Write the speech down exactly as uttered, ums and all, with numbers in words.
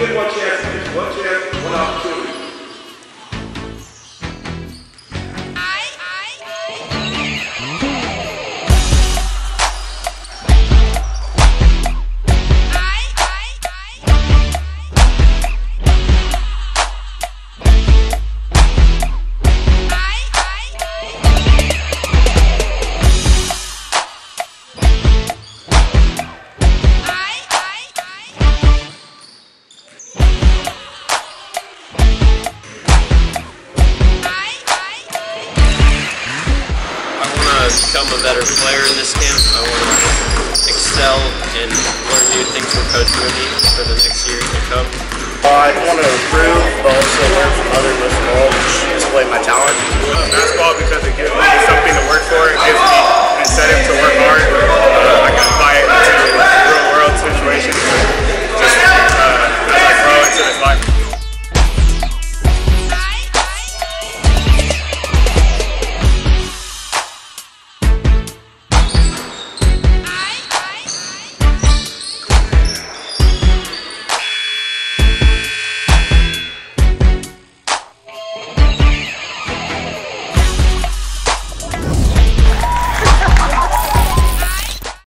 only one chance to do. One chance, one opportunity. Become a better player in this camp. I want to excel and learn new things from Coach Mooney for the next year to come. Uh, I want to improve, but also learn from others most of all, display my talent. Basketball because it gives me something to work for. It gives